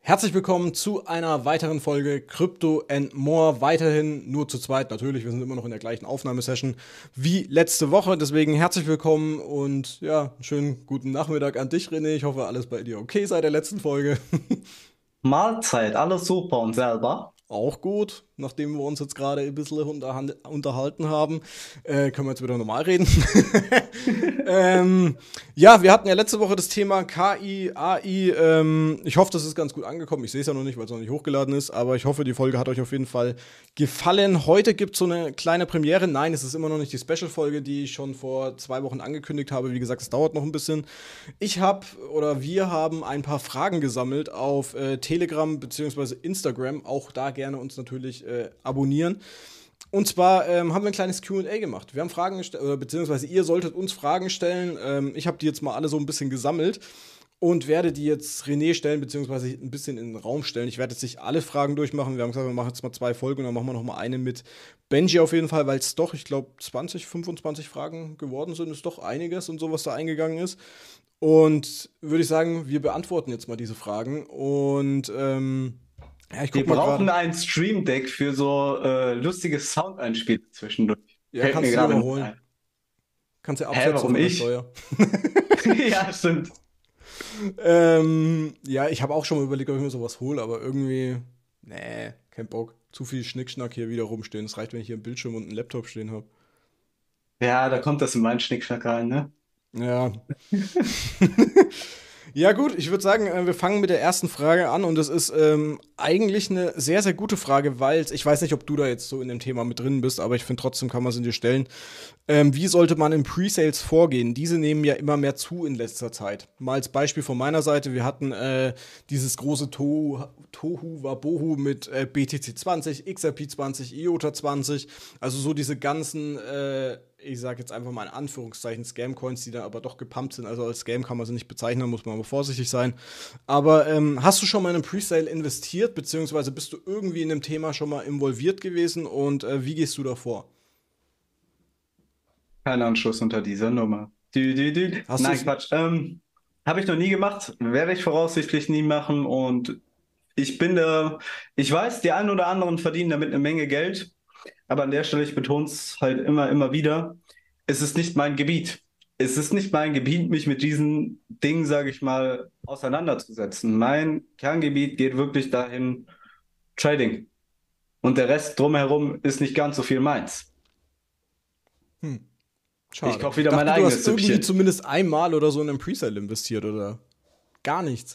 Herzlich willkommen zu einer weiteren Folge Crypto and More. Weiterhin nur zu zweit natürlich. Wir sind immer noch in der gleichen Aufnahmesession wie letzte Woche. Deswegen herzlich willkommen und ja, einen schönen guten Nachmittag an dich, René. Ich hoffe, alles bei dir okay seit der letzten Folge. Mahlzeit, alles super und selber. Auch gut, nachdem wir uns jetzt gerade ein bisschen unterhalten haben, können wir jetzt wieder normal reden. Ja, wir hatten ja letzte Woche das Thema KI, AI. Ich hoffe, das ist ganz gut angekommen. Ich sehe es ja noch nicht, weil es noch nicht hochgeladen ist, aber ich hoffe, die Folge hat euch auf jeden Fall gefallen. Heute gibt es so eine kleine Premiere. Nein, es ist immer noch nicht die Special-Folge, die ich schon vor 2 Wochen angekündigt habe. Wie gesagt, es dauert noch ein bisschen. Wir haben ein paar Fragen gesammelt auf Telegram bzw. Instagram. Auch da gerne uns natürlich abonnieren. Und zwar haben wir ein kleines Q&A gemacht. Wir haben Fragen gestellt, oder beziehungsweise ihr solltet uns Fragen stellen. Ich habe die jetzt mal alle so ein bisschen gesammelt und werde die jetzt René stellen, beziehungsweise ein bisschen in den Raum stellen. Ich werde jetzt nicht alle Fragen durchmachen. Wir haben gesagt, wir machen jetzt mal 2 Folgen und dann machen wir noch mal eine mit Benji auf jeden Fall, weil es doch, ich glaube, 20, 25 Fragen geworden sind. Ist doch einiges und so, was da eingegangen ist. Und würde ich sagen, wir beantworten jetzt mal diese Fragen. Und ja, ich Wir guck mal brauchen gerade. ein Stream Deck für so lustige Soundeinspiele zwischendurch. Ja, Fällt mir kannst du dir gerade mal mit holen. ein. Kannst ja Hä, absetzen warum von der ich? Steuer. Ja, stimmt. Ja, ich habe auch schon mal überlegt, ob ich mir sowas hole, aber irgendwie, nee, kein Bock. Zu viel Schnickschnack hier wieder rumstehen. Es reicht, wenn ich hier einen Bildschirm und einen Laptop stehen habe. Ja, da kommt das in meinen Schnickschnack rein, ne? Ja. Ja, gut, ich würde sagen, wir fangen mit der ersten Frage an und das ist eigentlich eine sehr, sehr gute Frage, weil ich weiß nicht, ob du da jetzt so in dem Thema mit drin bist, aber ich finde trotzdem kann man sie dir stellen. Wie sollte man in Pre-Sales vorgehen? Diese nehmen ja immer mehr zu in letzter Zeit. Mal als Beispiel von meiner Seite, wir hatten dieses große Tohu Wabohu mit BTC 20, XRP 20, IOTA 20, also so diese ganzen ich sage jetzt einfach mal in Anführungszeichen Scam-Coins, die da aber doch gepumpt sind. Also als Scam kann man sie nicht bezeichnen, muss man aber vorsichtig sein. Aber hast du schon mal in einen Presale investiert, beziehungsweise bist du irgendwie in dem Thema schon mal involviert gewesen und wie gehst du davor? Kein Anschluss unter dieser Nummer. Hast du Nein, es? Quatsch. Habe ich noch nie gemacht, werde ich voraussichtlich nie machen und ich bin da, ich weiß, die einen oder anderen verdienen damit eine Menge Geld. Aber an der Stelle, ich betone es halt immer wieder, es ist nicht mein Gebiet. Es ist nicht mein Gebiet, mich mit diesen Dingen, sage ich mal, auseinanderzusetzen. Mein Kerngebiet geht wirklich dahin, Trading. Und der Rest drumherum ist nicht ganz so viel meins. Hm, Ich schade. koche Ich wieder mein dachte, du hast eigenes irgendwie Süppchen. zumindest einmal oder so in einen Presale investiert oder gar nichts.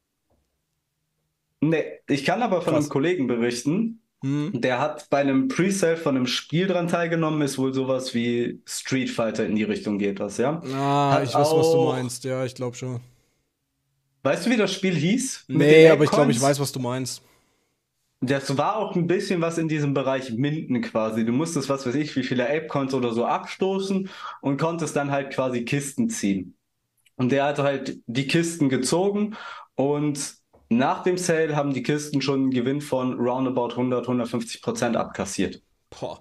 Nee, ich kann aber von einem Krass. Kollegen berichten, Hm. der hat bei einem Presale von einem Spiel dran teilgenommen, ist wohl sowas wie Street Fighter in die Richtung geht das, ja. Ah, Hat ich weiß, was du auch, meinst. Ja, ich glaube schon. weißt du, wie das Spiel hieß mit den Nee, aber ich glaube, ich weiß, Ape-Coins? was du meinst. Das war auch ein bisschen was in diesem Bereich Minden quasi. Du musstest, was weiß ich, wie viele Ape-Coins oder so abstoßen und konntest dann halt quasi Kisten ziehen. Und der hat halt die Kisten gezogen und nach dem Sale haben die Kisten schon einen Gewinn von roundabout 150% abkassiert. Boah.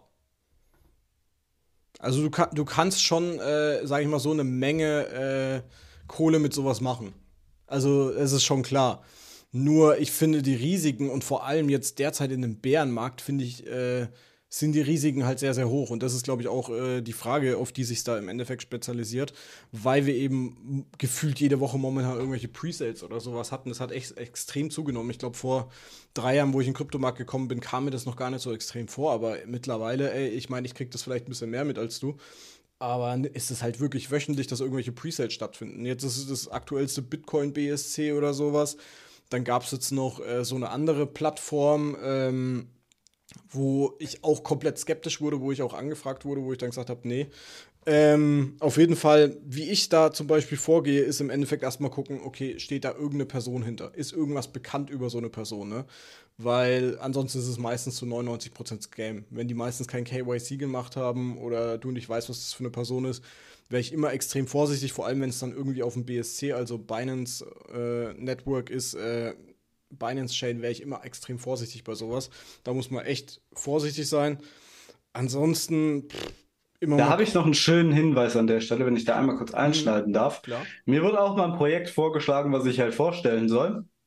Also du kannst schon, sag ich mal, so eine Menge Kohle mit sowas machen. Also es ist schon klar. Nur ich finde die Risiken und vor allem jetzt derzeit in dem Bärenmarkt, finde ich, sind die Risiken halt sehr, sehr hoch. Und das ist, glaube ich, auch die Frage, auf die sich da im Endeffekt spezialisiert, weil wir eben gefühlt jede Woche momentan irgendwelche Presales oder sowas hatten. Das hat echt extrem zugenommen. Ich glaube, vor 3 Jahren, wo ich in den Kryptomarkt gekommen bin, kam mir das noch gar nicht so extrem vor. Aber mittlerweile, ey, ich meine, ich krieg das vielleicht ein bisschen mehr mit als du. Aber ist es halt wirklich wöchentlich, dass irgendwelche Presales stattfinden. Jetzt ist es das aktuellste Bitcoin BSC oder sowas. Dann gab es jetzt noch so eine andere Plattform, wo ich auch komplett skeptisch wurde, wo ich auch angefragt wurde, wo ich dann gesagt habe, nee. Auf jeden Fall, wie ich da zum Beispiel vorgehe, ist im Endeffekt erstmal gucken, okay, steht da irgendeine Person hinter? Ist irgendwas bekannt über so eine Person, ne? Weil ansonsten ist es meistens zu 99% Scam. Wenn die meistens kein KYC gemacht haben oder du nicht weißt, was das für eine Person ist, wäre ich immer extrem vorsichtig, vor allem wenn es dann irgendwie auf dem BSC, also Binance Network ist, Binance Chain, wäre ich immer extrem vorsichtig bei sowas. Da muss man echt vorsichtig sein. Ansonsten immer Da mal habe ich noch einen schönen Hinweis an der Stelle, wenn ich da einmal kurz hm, einschneiden darf. klar. Mir wurde auch mal ein Projekt vorgeschlagen, was ich halt vorstellen soll.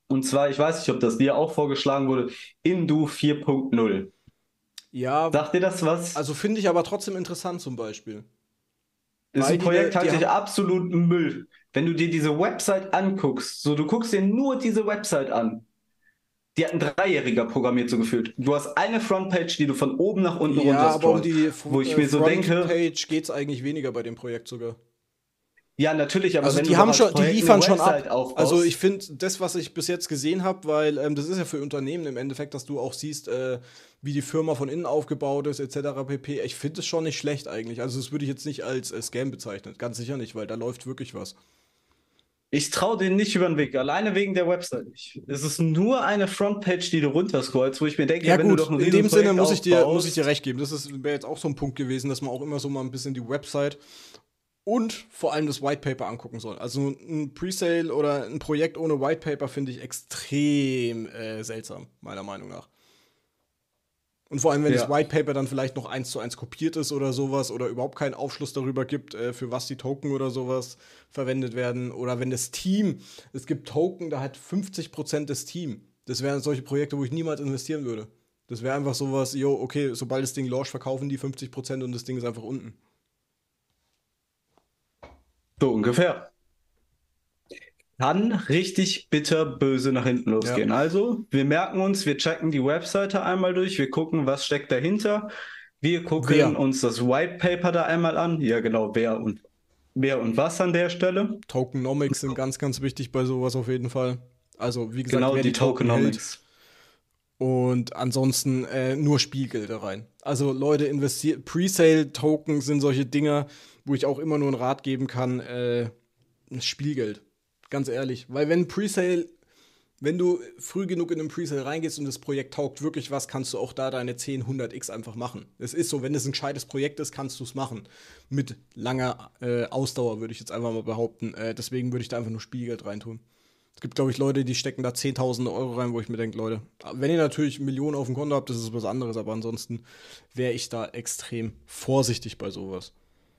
Und zwar, ich weiß nicht, ob das dir auch vorgeschlagen wurde, Indu 4.0. Ja, Sagt dir das was? also finde ich aber trotzdem interessant zum Beispiel. Ist Weil ein Projekt, die halte ich haben, absolut Müll. Wenn du dir diese Website anguckst, so du guckst dir nur diese Website an. Die hat ein Dreijähriger programmiert, so gefühlt. Du hast eine Frontpage, die du von oben nach unten ja, runter aber um scrollst. die Wo ich mir so denke, Frontpage geht es eigentlich weniger bei dem Projekt sogar. ja, natürlich, aber Also wenn du die doch haben als schon, die Projekt eine liefern schon Website ab. Also ich aufbaust, finde, das, was ich bis jetzt gesehen habe, weil das ist ja für Unternehmen im Endeffekt, dass du auch siehst, wie die Firma von innen aufgebaut ist, etc. pp. Ich finde es schon nicht schlecht eigentlich. Also das würde ich jetzt nicht als Scam bezeichnen. Ganz sicher nicht, weil da läuft wirklich was. ich traue denen nicht über den Weg, alleine wegen der Website nicht. Es ist nur eine Frontpage, die du runterscrollst, wo ich mir Ja denke, wenn du doch gut, ein in dem Sinne Riesenprojekt muss ich dir aufbaust, recht geben. Das wäre jetzt auch so ein Punkt gewesen, dass man auch immer so mal ein bisschen die Website und vor allem das White Paper angucken soll. Also ein Presale oder ein Projekt ohne White Paper finde ich extrem seltsam, meiner Meinung nach. Und vor allem, wenn das ja. White Paper dann vielleicht noch 1:1 kopiert ist oder sowas oder überhaupt keinen Aufschluss darüber gibt, für was die Token oder sowas verwendet werden. Oder wenn das Team, es gibt Token, da hat 50% das Team. Das wären solche Projekte, wo ich niemals investieren würde. Das wäre einfach sowas, jo, okay, sobald das Ding launcht, verkaufen die 50% und das Ding ist einfach unten. So ungefähr. Kann richtig bitterböse nach hinten Ja. losgehen. Also, wir merken uns, wir checken die Webseite einmal durch, wir gucken, was steckt dahinter. Wir gucken Wer? uns das White Paper da einmal an. Ja, genau, wer und was an der Stelle. Tokenomics sind ganz, ganz wichtig bei sowas auf jeden Fall. Also, wie gesagt, Genau, wer die die Token hält. Tokenomics. Und ansonsten nur Spielgelder rein. Also Leute, investiert. Presale-Token sind solche Dinger, wo ich auch immer nur einen Rat geben kann. Spielgeld. Ganz ehrlich. Weil wenn du früh genug in einen Presale reingehst und das Projekt taugt wirklich was, kannst du auch da deine 10, 100x einfach machen. Es ist so, wenn es ein gescheites Projekt ist, kannst du es machen. Mit langer Ausdauer, würde ich jetzt einfach mal behaupten. Deswegen würde ich da einfach nur Spielgeld reintun. Es gibt, glaube ich, Leute, die stecken da Zehntausende Euro rein, wo ich mir denke, Leute, wenn ihr natürlich Millionen auf dem Konto habt, das ist was anderes, aber ansonsten wäre ich da extrem vorsichtig bei sowas.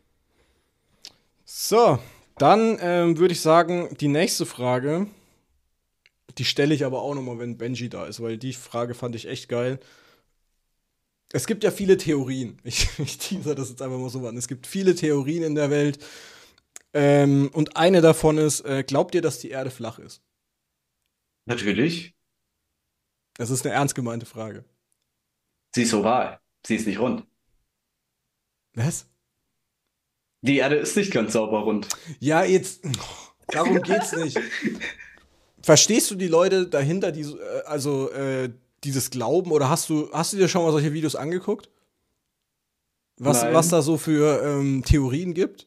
So, dann würde ich sagen, die nächste Frage, die stelle ich aber auch nochmal, wenn Benji da ist, weil die Frage fand ich echt geil. Es gibt ja viele Theorien. Ich teaser das jetzt einfach mal so an. Es gibt viele Theorien in der Welt. Und eine davon ist, glaubt ihr, dass die Erde flach ist? Natürlich. Das ist eine ernst gemeinte Frage. Sie ist oval. Sie ist nicht rund. Was? Die Erde ist nicht ganz sauber rund. Ja, jetzt, darum geht's nicht. Verstehst du die Leute dahinter, die, dieses Glauben, oder hast du dir schon mal solche Videos angeguckt? Was Nein. da so für Theorien gibt?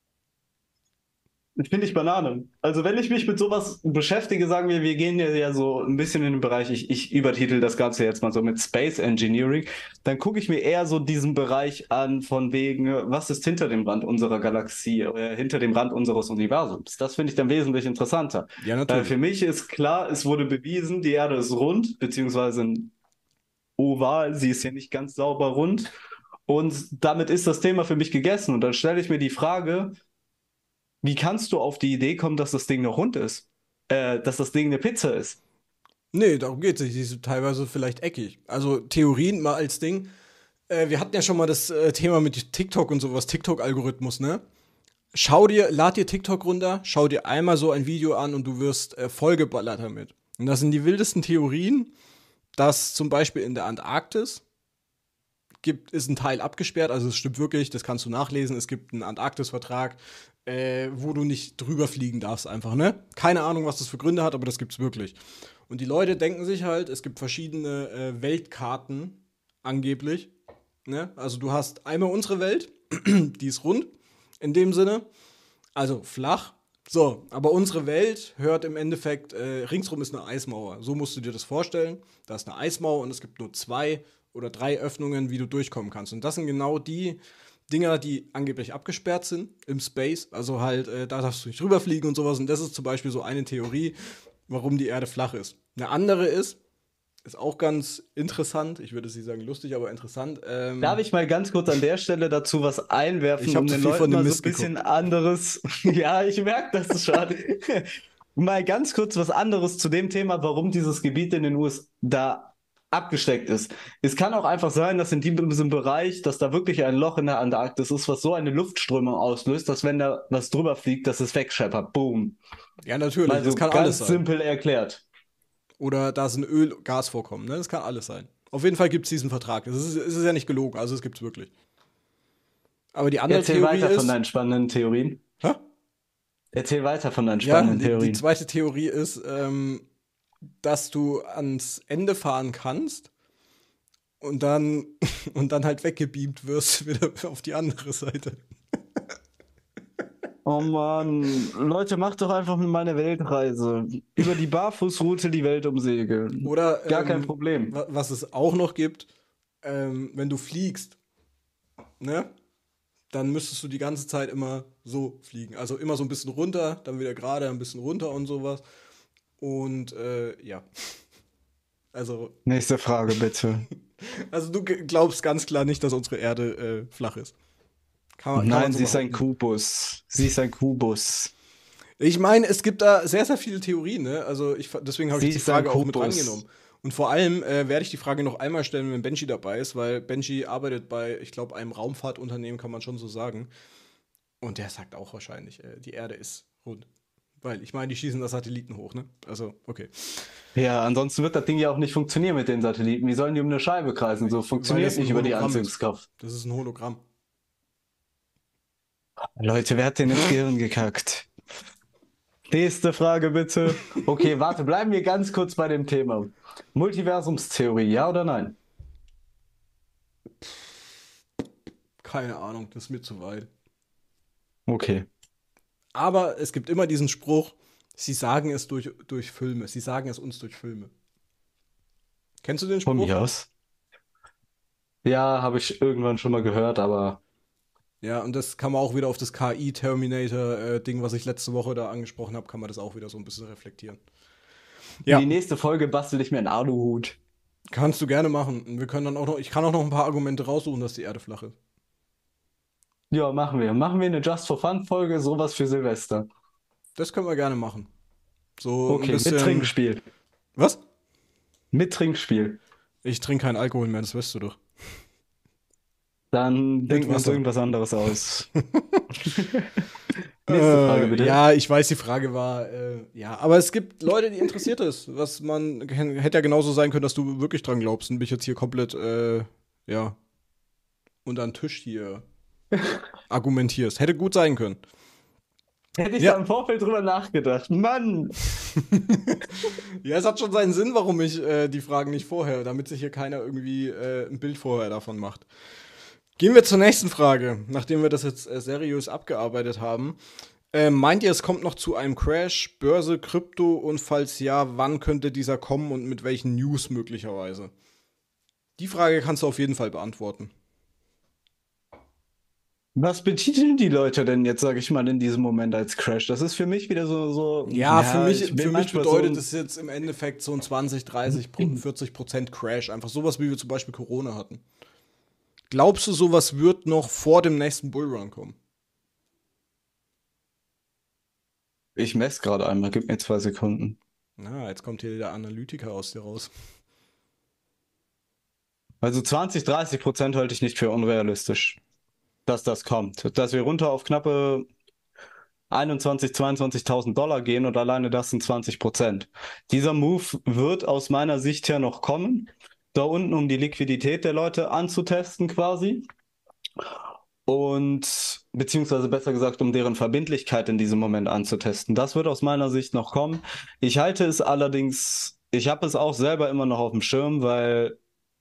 Finde ich Banane. Also wenn ich mich mit sowas beschäftige, sagen wir gehen ja so ein bisschen in den Bereich, ich übertitel das Ganze jetzt mal so mit Space Engineering, dann gucke ich mir eher so diesen Bereich an von wegen, was ist hinter dem Rand unserer Galaxie, hinter dem Rand unseres Universums. Das finde ich dann wesentlich interessanter. Ja, Weil für natürlich. mich ist klar, es wurde bewiesen, die Erde ist rund, beziehungsweise ein Oval, sie ist ja nicht ganz sauber rund. Und damit ist das Thema für mich gegessen. Und dann stelle ich mir die Frage, wie kannst du auf die Idee kommen, dass das Ding noch rund ist? Dass das Ding eine Pizza ist? Nee, darum geht's nicht. Die sind teilweise vielleicht eckig. Also Theorien mal als Ding. Wir hatten ja schon mal das Thema mit TikTok und sowas, TikTok-Algorithmus, ne? Lad dir TikTok runter, schau dir einmal so ein Video an und du wirst vollgeballert damit. Und das sind die wildesten Theorien, dass zum Beispiel in der Antarktis ist ein Teil abgesperrt, also es stimmt wirklich, das kannst du nachlesen, es gibt einen Antarktis-Vertrag, wo du nicht drüber fliegen darfst einfach, ne? Keine Ahnung, was das für Gründe hat, aber das gibt's wirklich. Und die Leute denken sich halt, es gibt verschiedene Weltkarten, angeblich, ne? Also du hast einmal unsere Welt, die ist rund, in dem Sinne, also flach. So, aber unsere Welt hört im Endeffekt, ringsrum ist eine Eismauer. So musst du dir das vorstellen. Da ist eine Eismauer und es gibt nur 2 oder 3 Öffnungen, wie du durchkommen kannst. Und das sind genau die Dinger, die angeblich abgesperrt sind im Space. Also halt, da darfst du nicht drüber fliegen und sowas. Und das ist zum Beispiel so eine Theorie, warum die Erde flach ist. Eine andere ist auch ganz interessant. Ich würde sie sagen lustig, aber interessant. Darf ich mal ganz kurz an der Stelle dazu was einwerfen, Ich habe um zu den viel von Leuten dem mal so ein Mist bisschen geguckt. anderes. Ja, ich merke das schon. mal ganz kurz was anderes zu dem Thema, warum dieses Gebiet in den USA da abgesteckt ist. Es kann auch einfach sein, dass in diesem Bereich, dass da wirklich ein Loch in der Antarktis ist, was so eine Luftströmung auslöst, dass wenn da was drüber fliegt, dass es wegscheppert. Boom. Ja, natürlich, Mal das so kann alles ganz sein. simpel erklärt. Oder da ist ein Öl-Gas-Vorkommen, ne? Das kann alles sein. Auf jeden Fall gibt es diesen Vertrag. Es ist ja nicht gelogen, also es gibt es wirklich. Aber die andere Erzähl Theorie weiter von ist. deinen spannenden Theorien. Hä? Erzähl weiter von deinen Ja, spannenden die Theorien. zweite Theorie ist, dass du ans Ende fahren kannst und dann, und dann halt weggebeamt wirst wieder auf die andere Seite. Oh Mann, Leute, macht doch einfach mal eine Weltreise. Über die Barfußroute die Welt umsegeln. Oder Gar kein Problem. was es auch noch gibt, wenn du fliegst, ne? Dann müsstest du die ganze Zeit immer so fliegen. Also immer so ein bisschen runter, dann wieder gerade, ein bisschen runter und sowas. Und ja. Also, Nächste Frage, bitte. also du glaubst ganz klar nicht, dass unsere Erde flach ist. Kann man Nein, so sie ist ein behaupten. Kubus. Sie ist ein Kubus. Ich meine, es gibt da sehr, sehr viele Theorien, ne? Also deswegen habe ich Sie die ist ein Frage auch mit Kubus. rangenommen. Und vor allem werde ich die Frage noch einmal stellen, wenn Benji dabei ist, weil Benji arbeitet bei, ich glaube, einem Raumfahrtunternehmen, kann man schon so sagen. Und der sagt auch wahrscheinlich, die Erde ist rund. Weil, ich meine, die schießen da Satelliten hoch, ne? Also, okay. Ja, ansonsten wird das Ding ja auch nicht funktionieren mit den Satelliten. Wie sollen die um eine Scheibe kreisen? So Weil funktioniert das ein nicht über die Hologramm ist. Anziehungskraft. Das ist ein Hologramm. Leute, wer hat denn ins Gehirn gekackt? Nächste Frage bitte. Okay, warte, bleiben wir ganz kurz bei dem Thema. Multiversumstheorie, ja oder nein? Keine Ahnung, das ist mir zu weit. Okay. Aber es gibt immer diesen Spruch, sie sagen es durch Filme. Sie sagen es uns durch Filme. Kennst du den Von Spruch? mir aus. Ja, habe ich irgendwann schon mal gehört, aber Ja, und das kann man auch wieder auf das KI-Terminator-Ding, was ich letzte Woche da angesprochen habe, kann man das auch wieder so ein bisschen reflektieren. für Ja, die nächste Folge bastel ich mir einen Aluhut. kannst du gerne machen. Und wir können dann auch noch, ich kann auch noch ein paar Argumente raussuchen, dass die Erde flach ist. Ja, machen wir. Machen wir eine Just for Fun Folge, sowas für Silvester. Das können wir gerne machen. So ein Okay, mit bisschen. Trinkspiel. Was? Mit Trinkspiel. Ich trinke keinen Alkohol mehr, das weißt du doch. Dann Mit denken wir uns Wasser. irgendwas anderes aus. Nächste Frage bitte. Ja, ich weiß, die Frage war, ja, aber es gibt Leute, die interessiert ist, was man hätte ja genauso sein können, dass du wirklich dran glaubst und mich jetzt hier komplett, ja, unter den Tisch hier argumentierst. Hätte gut sein können. Hätte ich Ja. da im Vorfeld drüber nachgedacht. Mann! Ja, es hat schon seinen Sinn, warum ich die Fragen nicht vorher, damit sich hier keiner irgendwie ein Bild vorher davon macht. Gehen wir zur nächsten Frage, nachdem wir das jetzt seriös abgearbeitet haben. Meint ihr, es kommt noch zu einem Crash, Börse, Krypto und falls ja, wann könnte dieser kommen und mit welchen News möglicherweise? Die Frage kannst du auf jeden Fall beantworten. Was betiteln die Leute denn jetzt, sage ich mal, in diesem Moment als Crash? Das ist für mich wieder so Ja, ich bin für mich manchmal bedeutet so, es jetzt im Endeffekt so ein 20, 30, 40% Crash. Einfach sowas, wie wir zum Beispiel Corona hatten. Glaubst du, sowas wird noch vor dem nächsten Bullrun kommen? ich messe gerade einmal, gib mir 2 Sekunden. Na, jetzt kommt hier der Analytiker aus dir raus. Also 20-30% halte ich nicht für unrealistisch, dass das kommt. Dass wir runter auf knappe 21.000, 22.000 Dollar gehen und alleine das sind 20%. Dieser Move wird aus meiner Sicht her noch kommen, da unten, um die Liquidität der Leute anzutesten quasi. Und beziehungsweise besser gesagt, um deren Verbindlichkeit in diesem Moment anzutesten. Das wird aus meiner Sicht noch kommen. Ich halte es allerdings, ich habe es auch selber immer noch auf dem Schirm, weil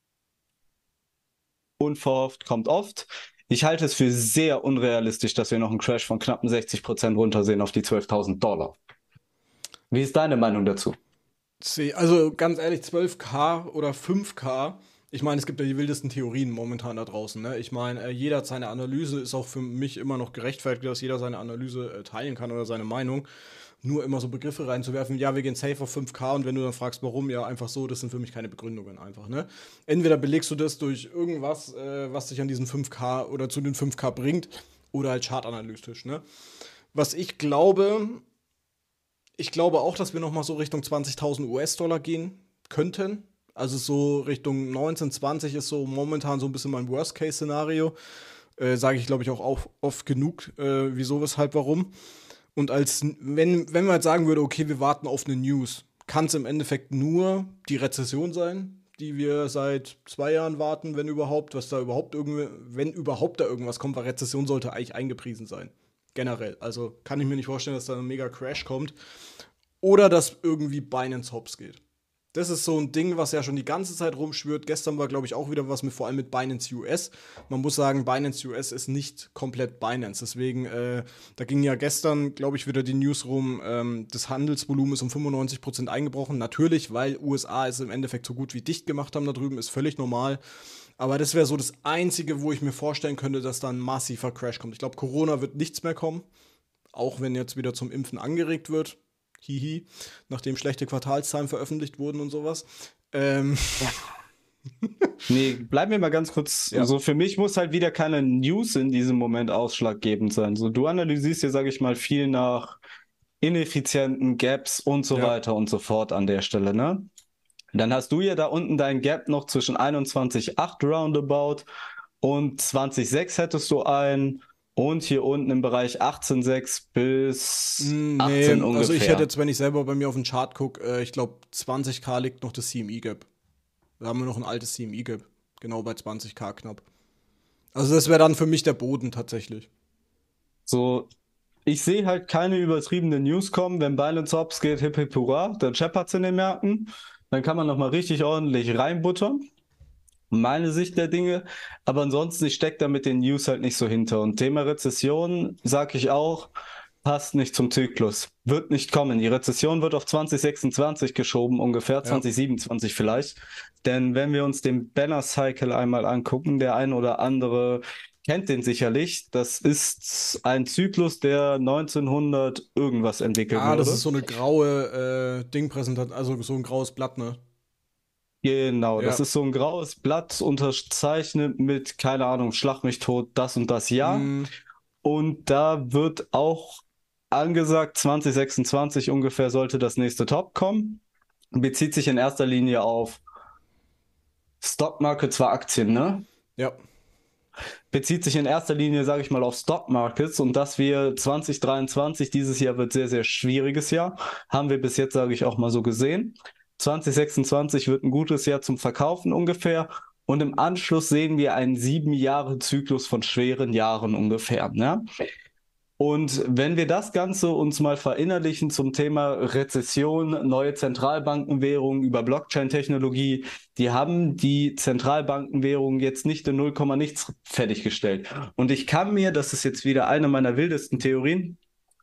unverhofft kommt oft. Ich halte es für sehr unrealistisch, dass wir noch einen Crash von knappen 60% runtersehen auf die 12.000 Dollar. Wie ist deine Meinung dazu? Also ganz ehrlich, 12K oder 5K. Ich meine, es gibt ja die wildesten Theorien momentan da draußen. Ne? Ich meine, jeder hat seine Analyse, ist auch für mich immer noch gerechtfertigt, dass jeder seine Analyse teilen kann oder seine Meinung. Nur immer so Begriffe reinzuwerfen, ja, wir gehen safe auf 5K und wenn du dann fragst, warum, ja, einfach so, das sind für mich keine Begründungen einfach, ne? Entweder belegst du das durch irgendwas, was dich an diesen 5K oder zu den 5K bringt, oder halt chartanalytisch, ne? Was ich glaube, Ich glaube auch, dass wir noch mal so Richtung 20.000 US-Dollar gehen könnten. Also so Richtung 19, 20 ist so momentan so ein bisschen mein Worst-Case-Szenario. Sage ich, glaube ich, auch oft genug, wieso, weshalb, warum. Und wenn man jetzt sagen würde, okay, wir warten auf eine News, kann es im Endeffekt nur die Rezession sein, die wir seit 2 Jahren warten, wenn überhaupt, wenn überhaupt da irgendwas kommt, weil Rezession sollte eigentlich eingepriesen sein. Generell. Also kann ich mir nicht vorstellen, dass da ein mega Crash kommt. Oder dass irgendwie Binance hops geht. Das ist so ein Ding, was ja schon die ganze Zeit rumschwirrt. Gestern war, glaube ich, auch wieder was mit, vor allem mit Binance US. Man muss sagen, Binance US ist nicht komplett Binance. Deswegen, da ging ja gestern, glaube ich, wieder die News rum, das Handelsvolumen ist um 95% eingebrochen. Natürlich, weil USA es im Endeffekt so gut wie dicht gemacht haben da drüben, ist völlig normal. Aber das wäre so das Einzige, wo ich mir vorstellen könnte, dass da ein massiver Crash kommt. Ich glaube, Corona wird nichts mehr kommen. Auch wenn jetzt wieder zum Impfen angeregt wird. Hihi, nachdem schlechte Quartalszahlen veröffentlicht wurden und sowas. Nee, bleiben wir mal ganz kurz. Ja. Also für mich muss halt wieder keine News in diesem Moment ausschlaggebend sein. So, du analysierst ja, sage ich mal, viel nach ineffizienten Gaps und so Ja. weiter und so fort an der Stelle, ne? Dann hast du ja da unten dein Gap noch zwischen 21,8 roundabout und 20,6 hättest du ein und hier unten im Bereich 18,6 bis 18 Nee, also ich hätte ungefähr. jetzt, wenn ich selber bei mir auf den Chart gucke, ich glaube 20k liegt noch das CME-Gap. Da haben wir noch ein altes CME-Gap. Genau bei 20k knapp. Also das wäre dann für mich der Boden tatsächlich. So, ich sehe halt keine übertriebene News kommen. Wenn Binance Hops geht, hip hip hurra, dann scheppert's in den Märkten. Dann kann man nochmal richtig ordentlich reinbuttern. Meine Sicht der Dinge. Aber ansonsten, ich stecke da mit den News halt nicht so hinter. Und Thema Rezession, sag ich auch, passt nicht zum Zyklus. Wird nicht kommen. Die Rezession wird auf 2026 geschoben, ungefähr Ja. 2027 vielleicht. Denn wenn wir uns den Banner Cycle einmal angucken, der ein oder andere kennt den sicherlich. Das ist ein Zyklus, der 1900 irgendwas entwickelt Ah, das ist wurde. so eine graue Dingpräsentation, also so ein graues Blatt, ne? Genau, das Ja. ist so ein graues Blatt unterzeichnet mit, keine Ahnung, Schlag mich tot, das und das Jahr. Mm, Und da wird auch angesagt, 2026 ungefähr sollte das nächste Top kommen. Bezieht sich in erster Linie auf Stockmarket, zwar Aktien, ne? ja. Bezieht sich in erster Linie, sage ich mal, auf Stockmarkets und dass wir 2023, dieses Jahr wird sehr, sehr schwieriges Jahr, haben wir bis jetzt, sage ich auch mal so gesehen. 2026 wird ein gutes Jahr zum Verkaufen ungefähr und im Anschluss sehen wir einen 7 Jahre Zyklus von schweren Jahren ungefähr. Ne? Und wenn wir das Ganze uns mal verinnerlichen zum Thema Rezession, neue Zentralbankenwährungen über Blockchain-Technologie, die haben die Zentralbankenwährungen jetzt nicht in 0, nichts fertiggestellt. Und ich kann mir, das ist jetzt wieder eine meiner wildesten Theorien,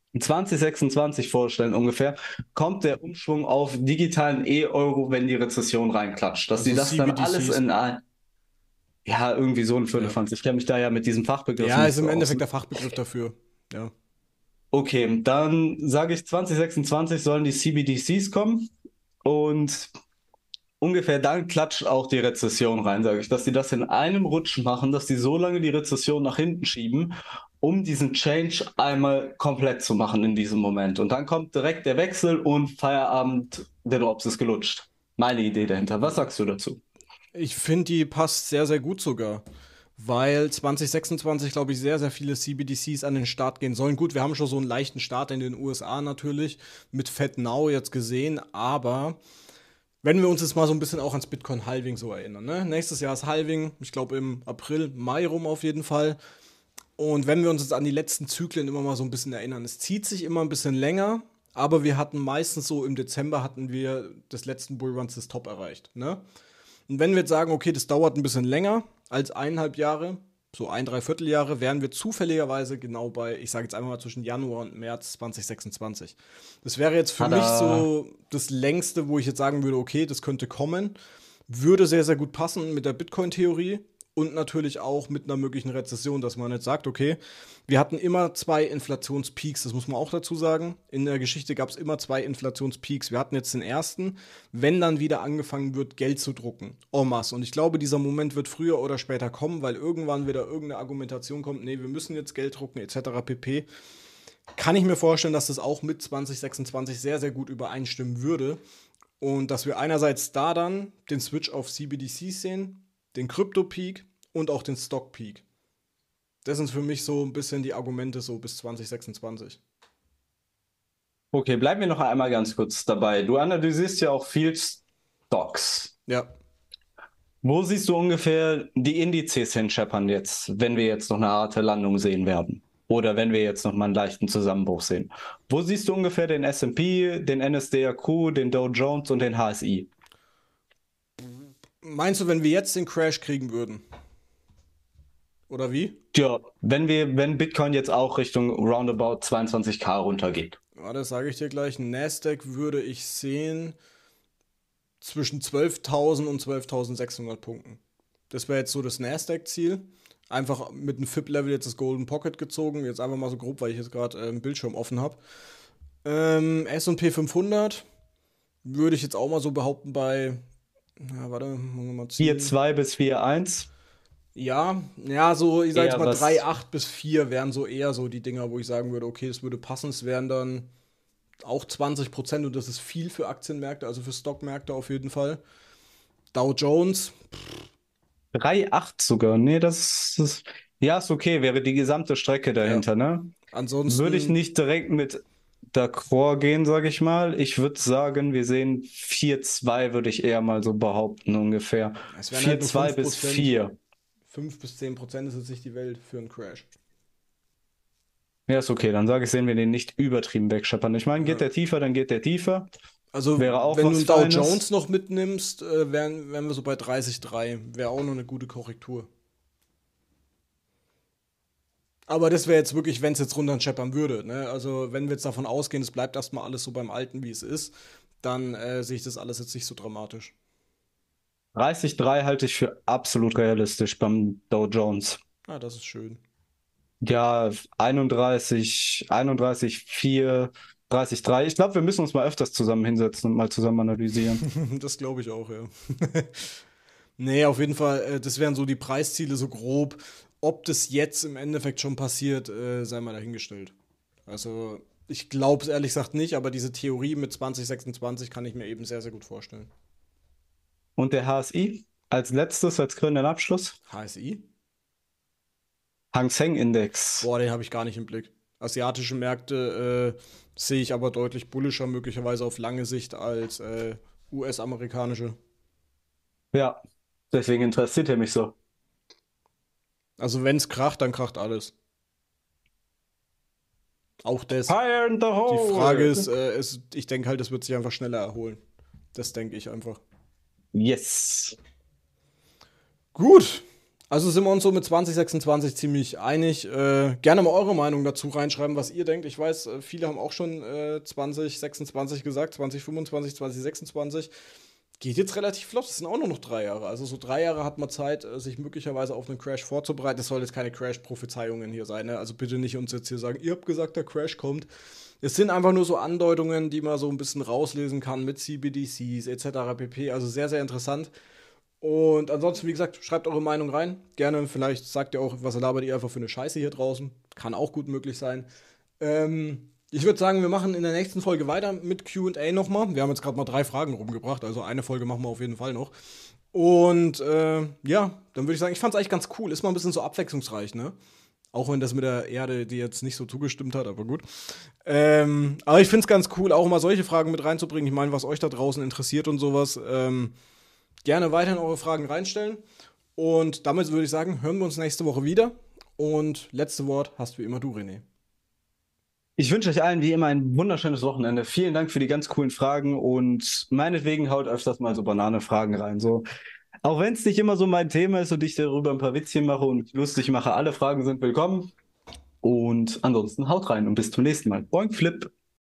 2026 vorstellen ungefähr, kommt der Umschwung auf digitalen E-Euro, wenn die Rezession reinklatscht. Dass die Also das dann alles CBDCs. in ein, ja, irgendwie so ein Ja. Firlefanz. Ich kenne mich da ja mit diesen Fachbegriffen Ja, nicht ist im so aus. Endeffekt der Fachbegriff dafür. Ja. Okay, dann sage ich 2026 sollen die CBDCs kommen und ungefähr dann klatscht auch die Rezession rein, sage ich, dass die das in einem Rutsch machen, dass die so lange die Rezession nach hinten schieben, um diesen Change einmal komplett zu machen in diesem Moment. Und dann kommt direkt der Wechsel und Feierabend, der Drops ist gelutscht. Meine Idee dahinter. Was sagst du dazu? Ich finde, die passt sehr, sehr gut sogar. Weil 2026, glaube ich, sehr, sehr viele CBDCs an den Start gehen sollen. Gut, wir haben schon so einen leichten Start in den USA natürlich mit FedNow jetzt gesehen, aber wenn wir uns jetzt mal so ein bisschen auch ans Bitcoin-Halving so erinnern, ne? Nächstes Jahr ist Halving, ich glaube im April, Mai rum auf jeden Fall. Und wenn wir uns jetzt an die letzten Zyklen immer mal so ein bisschen erinnern, es zieht sich immer ein bisschen länger, aber wir hatten meistens so im Dezember hatten wir des letzten Bullruns das Top erreicht, ne? Und wenn wir jetzt sagen, okay, das dauert ein bisschen länger als 1,5 Jahre, so 1,75 Jahre, wären wir zufälligerweise genau bei, ich sage jetzt einfach mal zwischen Januar und März 2026. Das wäre jetzt für mich Tada. so das längste, wo ich jetzt sagen würde, okay, das könnte kommen. Würde sehr, sehr gut passen mit der Bitcoin-Theorie und natürlich auch mit einer möglichen Rezession, dass man jetzt sagt, okay, wir hatten immer 2 Inflationspeaks, das muss man auch dazu sagen. In der Geschichte gab es immer 2 Inflationspeaks. Wir hatten jetzt den ersten, wenn dann wieder angefangen wird, Geld zu drucken. En masse. Und ich glaube, dieser Moment wird früher oder später kommen, weil irgendwann wieder irgendeine Argumentation kommt, nee, wir müssen jetzt Geld drucken, etc. pp. kann ich mir vorstellen, dass das auch mit 2026 sehr, sehr gut übereinstimmen würde. Und dass wir einerseits da dann den Switch auf CBDCs sehen, den Krypto-Peak und auch den Stock-Peak. Das sind für mich so ein bisschen die Argumente so bis 2026. Okay, bleiben wir noch einmal ganz kurz dabei. Du analysierst ja auch viel Stocks. Ja, Wo siehst du ungefähr die Indizes hinscheppern jetzt, wenn wir jetzt noch eine harte Landung sehen werden? Oder wenn wir jetzt noch mal einen leichten Zusammenbruch sehen? Wo siehst du ungefähr den S&P, den NSDAQ, den Dow Jones und den HSI? meinst du, wenn wir jetzt den Crash kriegen würden? Oder wie? Ja, wenn Bitcoin jetzt auch Richtung roundabout 22.000 runtergeht. Ja, das sage ich dir gleich. Nasdaq würde ich sehen zwischen 12.000 und 12.600 Punkten. Das wäre jetzt so das Nasdaq-Ziel. Einfach mit einem FIP-Level jetzt das Golden Pocket gezogen. Jetzt einfach mal so grob, weil ich jetzt gerade einen Bildschirm offen habe. S&P 500 würde ich jetzt auch mal so behaupten bei, ja, warte, machen wir mal 4,2 bis 4,1. Ja, so, ich sag jetzt Eher mal was- 3,8 bis 4 wären so eher so die Dinger, wo ich sagen würde, okay, das würde passen. Es wären dann auch 20% und das ist viel für Aktienmärkte, also für Stockmärkte auf jeden Fall. Dow Jones, 3,8 sogar. Nee, ja, ist okay, wäre die gesamte Strecke dahinter, ne? ansonsten. Würde ich nicht direkt mit d'accord gehen, sage ich mal. Ich würde sagen, wir sehen 4,2, würde ich eher mal so behaupten, ungefähr. Es wären halt nur 4,2 bis 5%. 4. 5 bis 10% ist jetzt nicht die Welt für einen Crash. Ja, ist okay, dann sage ich, sehen wir den nicht übertrieben wegscheppern. Ich meine, geht der tiefer, dann geht der tiefer. Also, Wäre auch wenn was du einen Dow Feines. Jones noch mitnimmst, wären wir so bei 30,3. Wäre auch noch eine gute Korrektur. Aber das wäre jetzt wirklich, wenn es jetzt runter scheppern würde. Ne? Also, wenn wir jetzt davon ausgehen, es bleibt erstmal alles so beim Alten, wie es ist, dann sehe ich das alles jetzt nicht so dramatisch. 30,3 halte ich für absolut realistisch beim Dow Jones. Ah, das ist schön. Ja, 31,4, 30,3. Ich glaube, wir müssen uns mal öfters zusammen hinsetzen und mal zusammen analysieren. Das glaube ich auch, ja. Nee, auf jeden Fall, das wären so die Preisziele so grob. Ob das jetzt im Endeffekt schon passiert, sei mal dahingestellt. Also, ich glaube es ehrlich gesagt nicht, aber diese Theorie mit 2026 kann ich mir eben sehr, sehr gut vorstellen. Und der HSI als letztes, als krönenden Abschluss? HSI? Hang Seng Index. Boah, den habe ich gar nicht im Blick. Asiatische Märkte sehe ich aber deutlich bullischer, möglicherweise auf lange Sicht als US-amerikanische. Ja, deswegen interessiert er mich so. Also, wenn es kracht, dann kracht alles. Auch das. Fire in the hole! Die Frage ist, ich denke halt, es wird sich einfach schneller erholen. Das denke ich einfach. Yes. Gut. Also sind wir uns so mit 2026 ziemlich einig. Gerne mal eure Meinung dazu reinschreiben, was ihr denkt. Ich weiß, viele haben auch schon 2026 gesagt, 2025, 2026. Geht jetzt relativ flott. Es sind auch nur noch 3 Jahre. Also so 3 Jahre hat man Zeit, sich möglicherweise auf einen Crash vorzubereiten. Es soll jetzt keine Crash-Prophezeiungen hier sein. Ne? Also bitte nicht uns jetzt hier sagen, ihr habt gesagt, der Crash kommt. Es sind einfach nur so Andeutungen, die man so ein bisschen rauslesen kann mit CBDCs etc. pp. Also sehr, sehr interessant. Und ansonsten, wie gesagt, schreibt eure Meinung rein. Gerne, vielleicht sagt ihr auch, was labert ihr einfach für eine Scheiße hier draußen. Kann auch gut möglich sein. Ich würde sagen, wir machen in der nächsten Folge weiter mit Q&A nochmal. Wir haben jetzt gerade mal 3 Fragen rumgebracht, also eine Folge machen wir auf jeden Fall noch. Und ja, dann würde ich sagen, ich fand es eigentlich ganz cool. Ist mal ein bisschen so abwechslungsreich, ne? Auch wenn das mit der Erde die jetzt nicht so zugestimmt hat, aber gut. Aber ich finde es ganz cool, auch mal solche Fragen mit reinzubringen. Ich meine, was euch da draußen interessiert und sowas. Gerne weiterhin eure Fragen reinstellen. Und damit würde ich sagen, hören wir uns nächste Woche wieder. Und letzte Wort hast wie immer du, René. Ich wünsche euch allen wie immer ein wunderschönes Wochenende. Vielen Dank für die ganz coolen Fragen und meinetwegen haut öfters mal so Banane-Fragen rein. So, auch wenn es nicht immer so mein Thema ist und ich darüber ein paar Witzchen mache und lustig mache, alle Fragen sind willkommen. Und ansonsten haut rein und bis zum nächsten Mal. Boing, Flip.